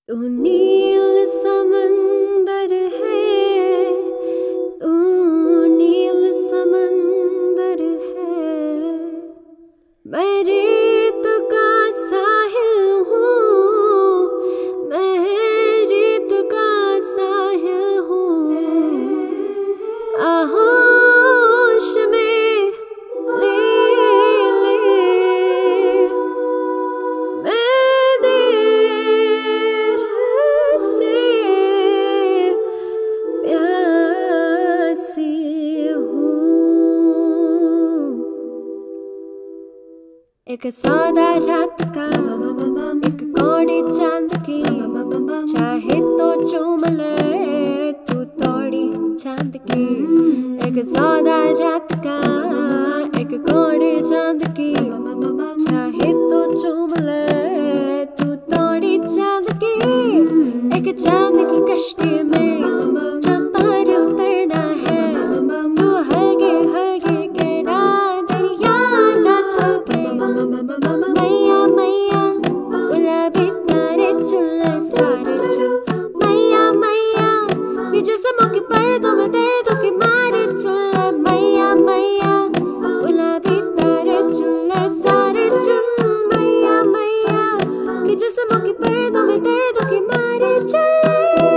तू नील समंदर है, तू नील समंदर है। मैं रेत का साहिल हूँ, मैं रेत का साहिल हूँ। आहोश में ले ले मैं देर से प्यासी हूँ। एक सादा रात का, एक कौड़ी चांद की, चाहे तो चूम ले तू तोड़ी चांद की। एक सादा रात का, एक कौड़ी चांद की, चाहे तो चूम ले तू तोड़ी चांद की। एक चांद की कश्ती में जो पार उतरना है, तू हगे हगे के ना दरिया ना चल के। मैया मैया गुलाबी तारे चुल्ले सारे चुल। मैया मैया ये जो की पर्दों में दर्दों के मारे चुल्ले। मैया मैया गुलाबी तारे चुल्ले सारे चुल। मैया मैया ये जो की पर्दों में दर्दों के मारे चुल्ले।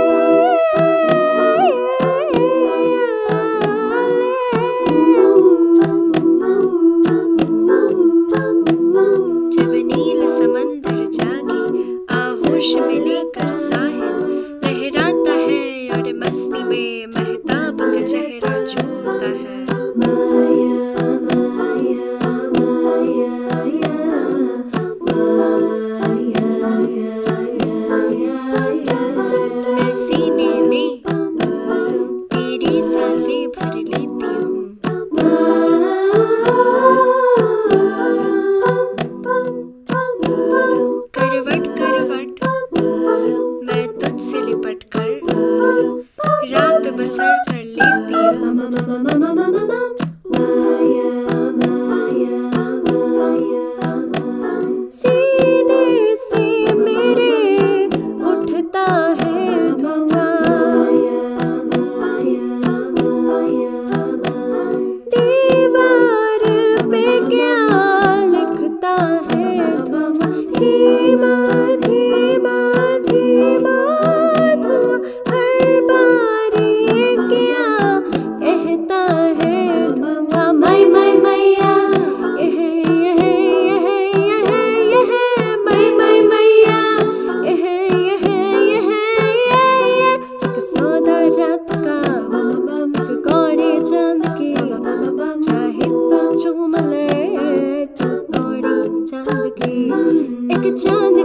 जब नील समंदर जागे आहोश में लेकर साहिल, लहराता है और मस्ती में महताब का चेहरा झूमता है। माया माया माया मैं सीने में तेरी सांसें भर लेती हूँ। करवट करवट मैं तुझसे लिपट कर रात बसर कर लेती हूँ। सीने से मेरे उठता है धुआं, दीवार पे क्या लिखता है धुआं। धीमा धीमा धीमा धुआं हर बार ये क्या कहता है धुआं। मैया यह मैया एक सौदा रात का, एक कौड़ी चांद की, चाहे तो चूम ले तू कौड़ी चांद की। एक चांद